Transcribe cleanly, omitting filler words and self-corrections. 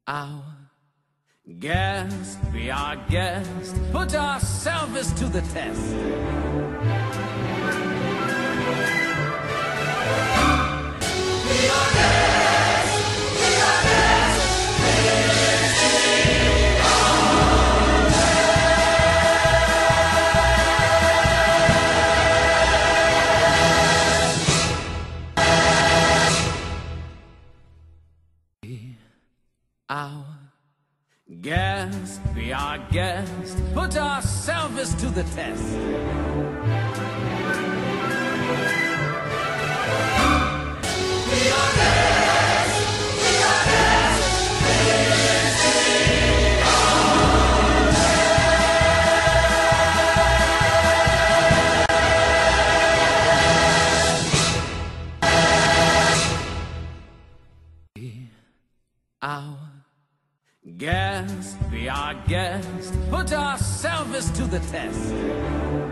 Our guest, be our guest, put our service to the test. Be our guest, be our guest, our guest, be our guest, put our service to the test. Be our guest, be our guest, our guest, be our guest, put our service to the test.